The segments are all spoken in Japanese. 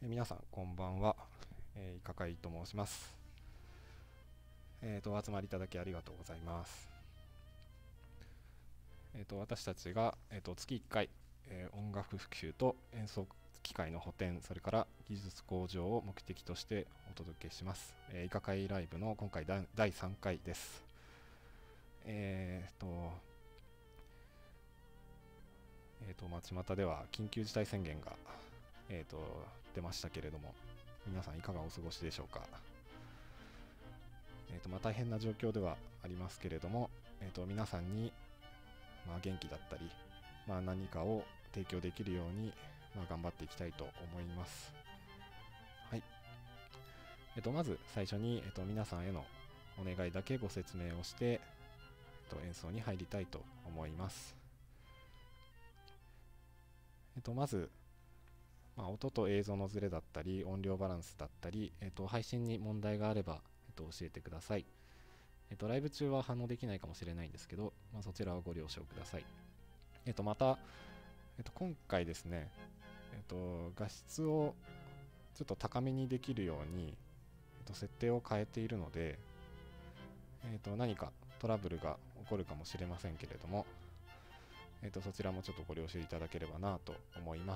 皆さんこんばんは、いかかいと申します。お集まりいただきありがとうございます。私たちが、月1回、音楽復習と演奏機会の補填、それから技術向上を目的としてお届けします。いかかいライブの今回第3回です。巷では緊急事態宣言が、出ましたけれども、皆さんいかがお過ごしでしょうか。大変な状況ではありますけれども、皆さんに、元気だったり、何かを提供できるように、頑張っていきたいと思います。はい。まず最初に、皆さんへのお願いだけご説明をして、演奏に入りたいと思います。まず、音と映像のズレだったり、音量バランスだったり、配信に問題があれば、教えてください。ライブ中は反応できないかもしれないんですけど、そちらはご了承ください。また、今回ですね、画質をちょっと高めにできるように、設定を変えているので、何かトラブルが起こるかもしれませんけれども、そちらもちょっとご了承いただければなと思います。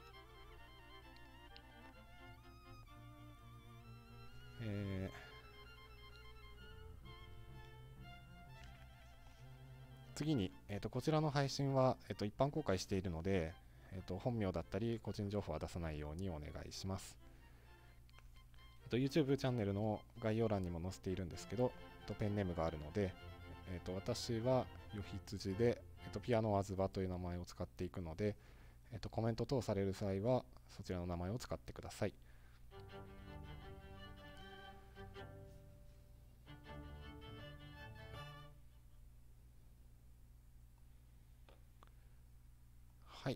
次に、こちらの配信は、一般公開しているので、本名だったり個人情報は出さないようにお願いします。YouTube チャンネルの概要欄にも載せているんですけど、ペンネームがあるので、私はよひつじで、ピアノあずばという名前を使っていくので、コメント等される際はそちらの名前を使ってください。はい。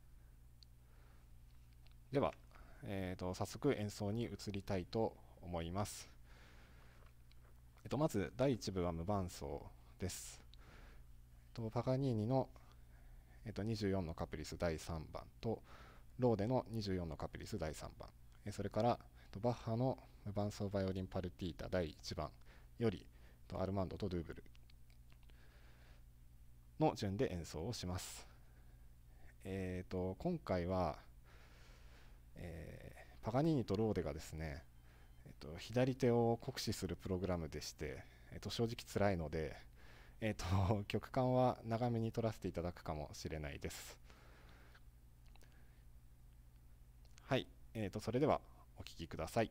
では、早速演奏に移りたいと思います。まず第1部は無伴奏です。パガニーニの、24のカプリス第3番とローデの24のカプリス第3番、それからバッハの無伴奏バイオリンパルティータ第1番よりアルマンドとドゥーブルの順で演奏をします。今回は、パガニーニとローデがですね、左手を酷使するプログラムでして、正直辛いので、曲間は長めに取らせていただくかもしれないです。はい、それではお聴きください。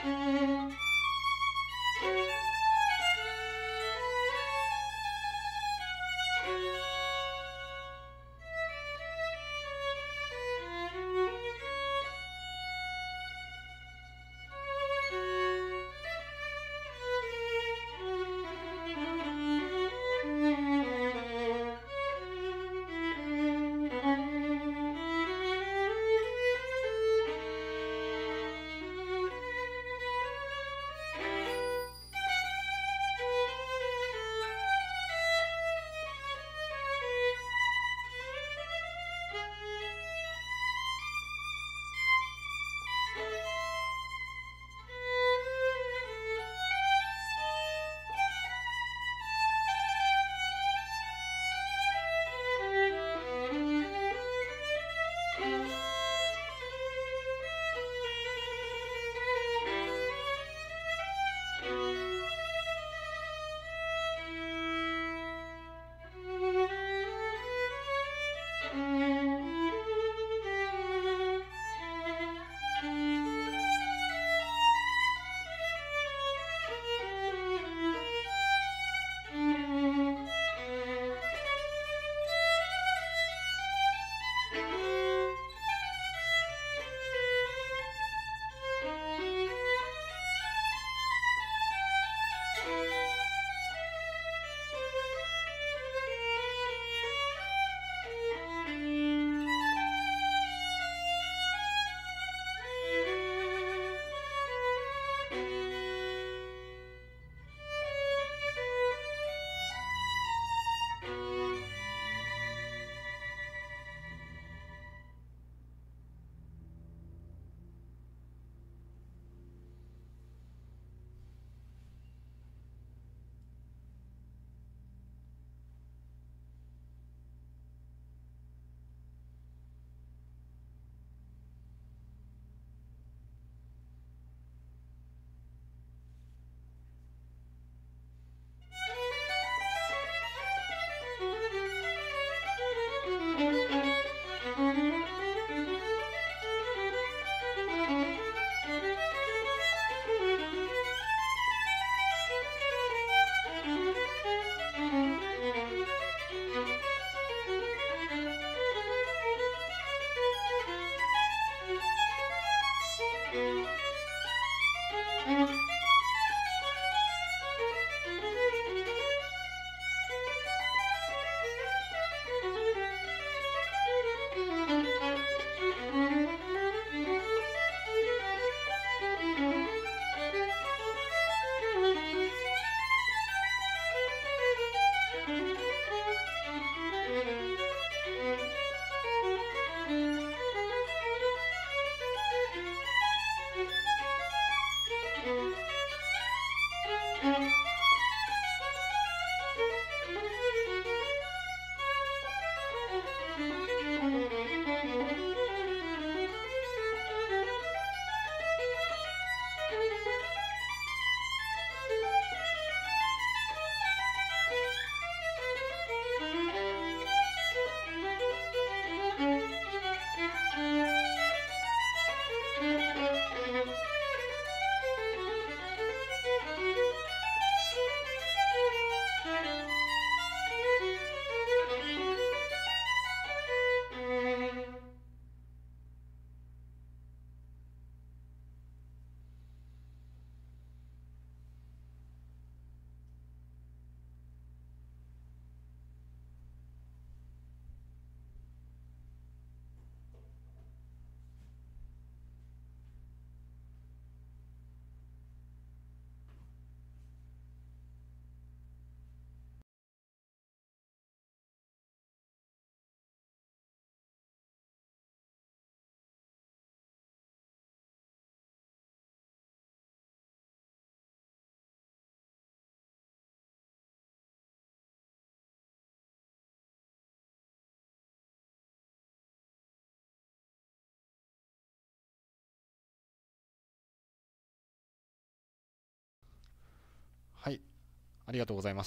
はい、ありがとうございました。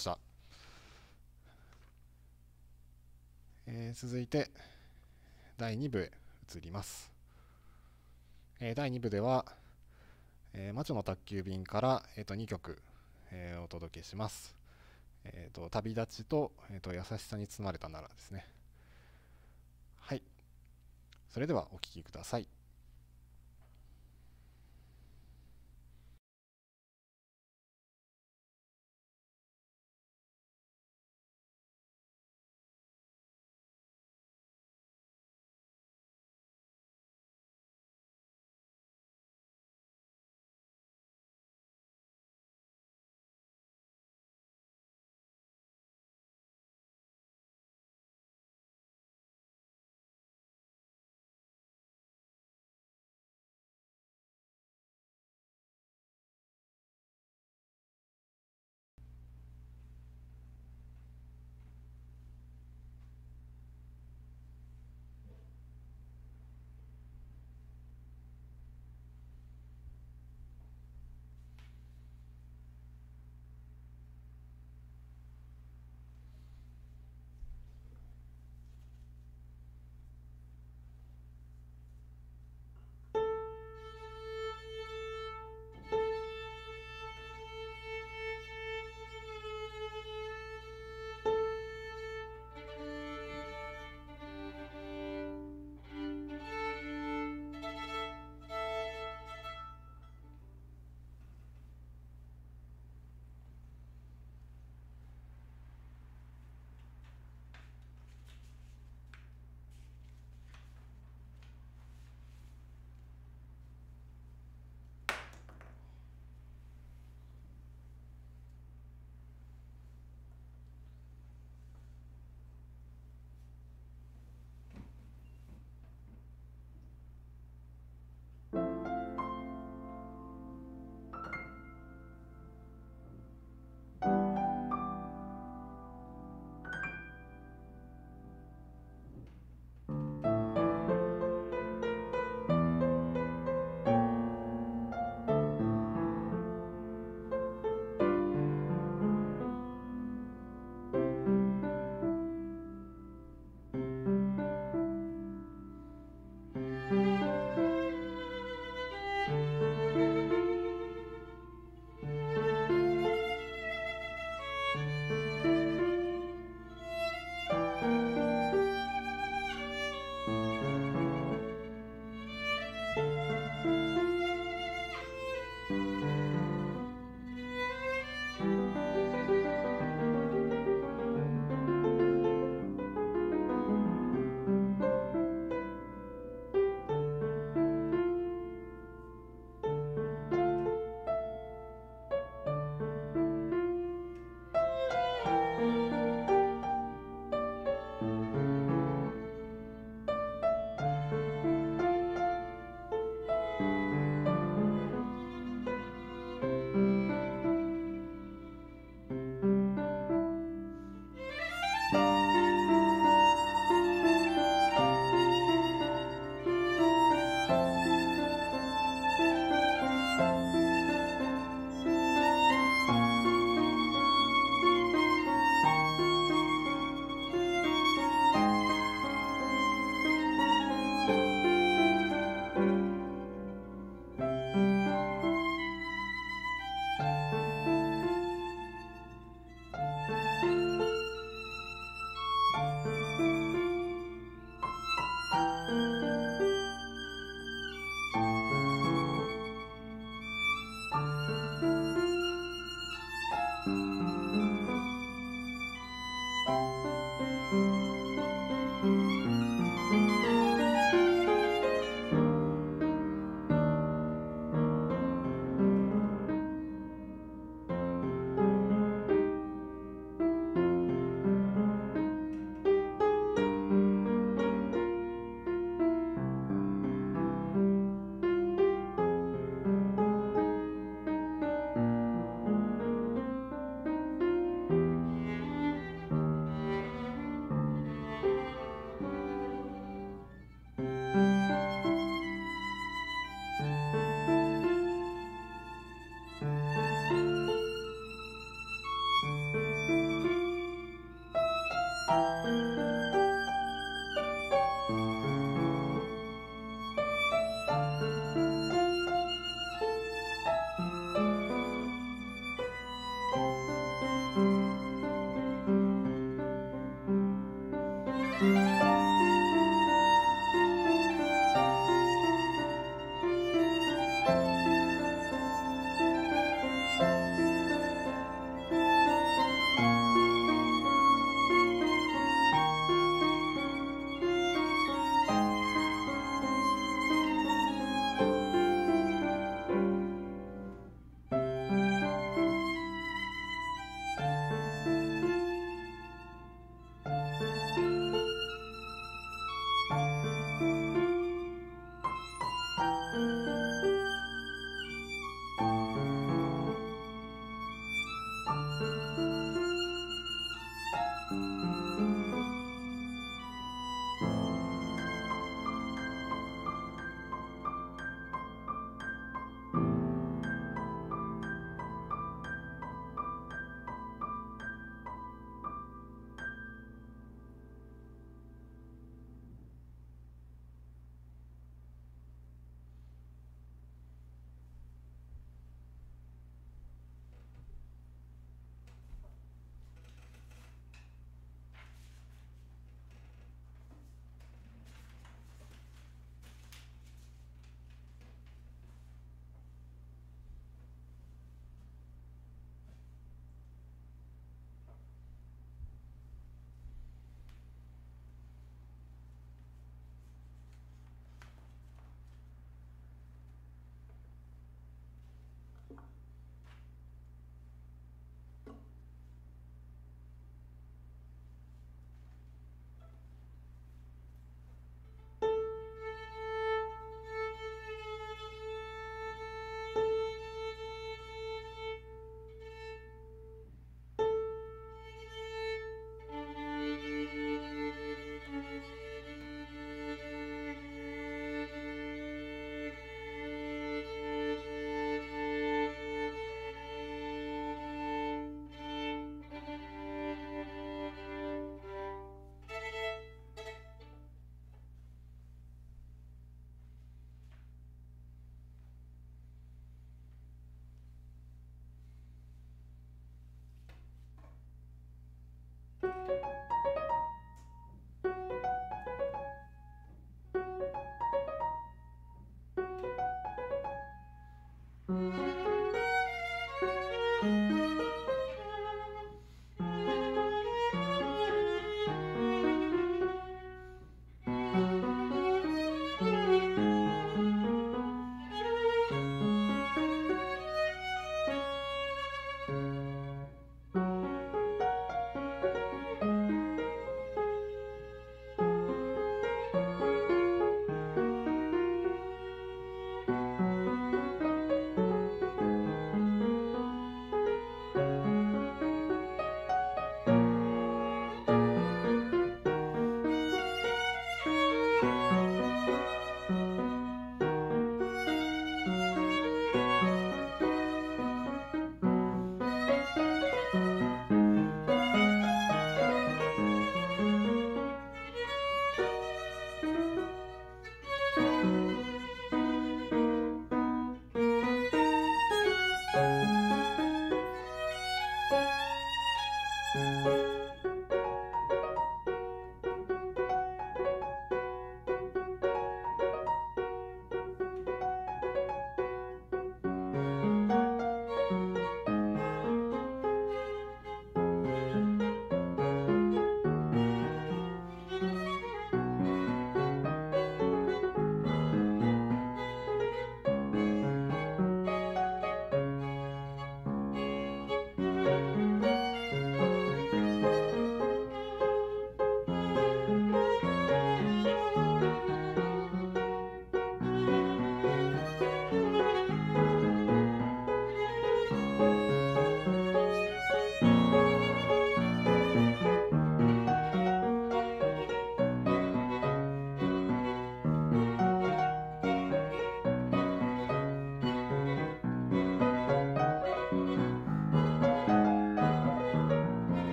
続いて第2部へ移ります。第2部では、 魔女の宅急便から、2曲、お届けします。旅立ちと、優しさに包まれたならですね。はい。それではお聴きください。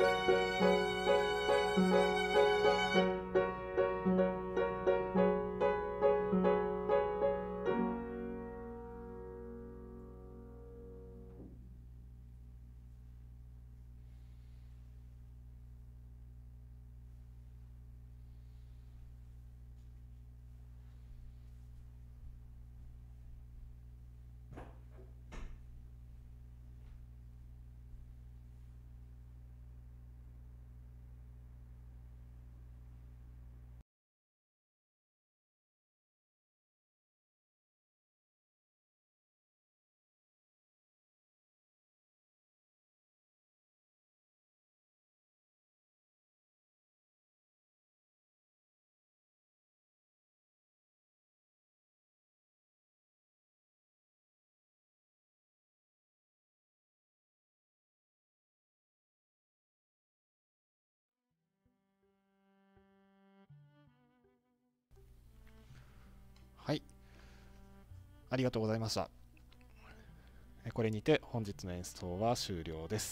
はい、ありがとうございました。これにて本日の演奏は終了です。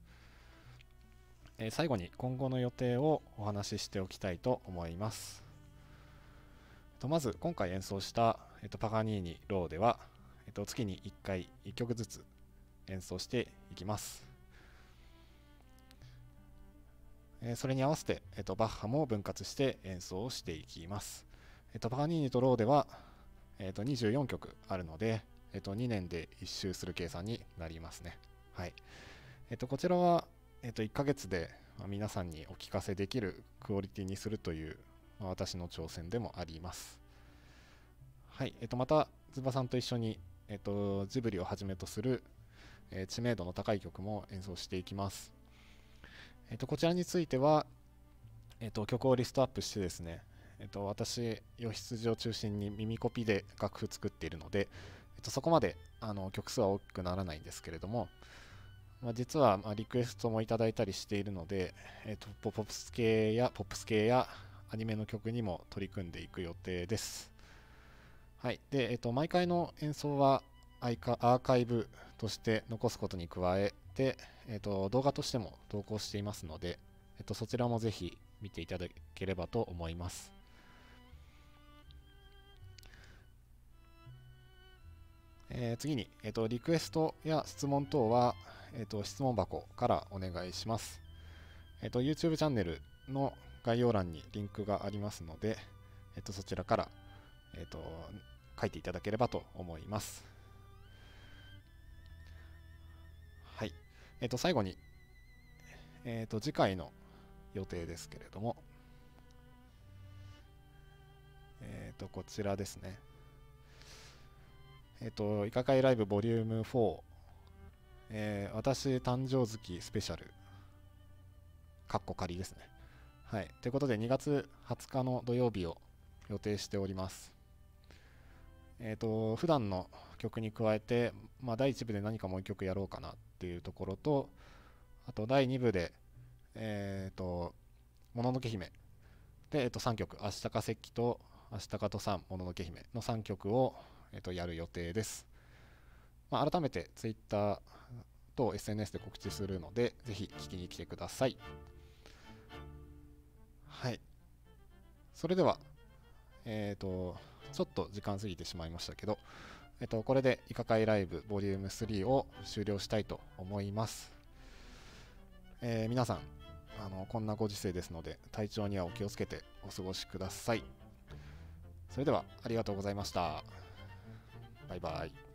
最後に今後の予定をお話ししておきたいと思います。まず今回演奏した、パガニーニ・ローでは、月に1回1曲ずつ演奏していきます。それに合わせて、バッハも分割して演奏をしていきます。パガニーニとローでは、24曲あるので、2年で1周する計算になりますね。はい。こちらは、1ヶ月で皆さんにお聞かせできるクオリティにするという、私の挑戦でもあります。はい。また、ズバさんと一緒に、ジブリをはじめとする、知名度の高い曲も演奏していきます。こちらについては、曲をリストアップしてですね、私、義羊を中心に耳コピで楽譜作っているので、そこまで曲数は大きくならないんですけれども、実はリクエストもいただいたりしているので、ポップス系やアニメの曲にも取り組んでいく予定です。はい。で、毎回の演奏はアーカイブとして残すことに加えて、動画としても投稿していますので、そちらもぜひ見ていただければと思います。次に、リクエストや質問等は、質問箱からお願いします。YouTube チャンネルの概要欄にリンクがありますので、そちらから、書いていただければと思います。はい。最後に、次回の予定ですけれども、こちらですね。イカ会ライブボリューム4、私誕生月スペシャル、かっこ仮ですね。はい。ということで、2月20日の土曜日を予定しております。普段の曲に加えて、第1部で何かもう1曲やろうかなっていうところと、あと第2部で、もののけ姫で、3曲、明日か石器と明日かと3、もののけ姫の3曲を、やる予定です。改めて Twitter と SNS で告知するので、ぜひ聞きに来てください。はい。それでは、ちょっと時間過ぎてしまいましたけど、これでイカ会ライブボリューム3を終了したいと思います。皆さん、こんなご時世ですので、体調にはお気をつけてお過ごしください。それでは、ありがとうございました。バイバイ。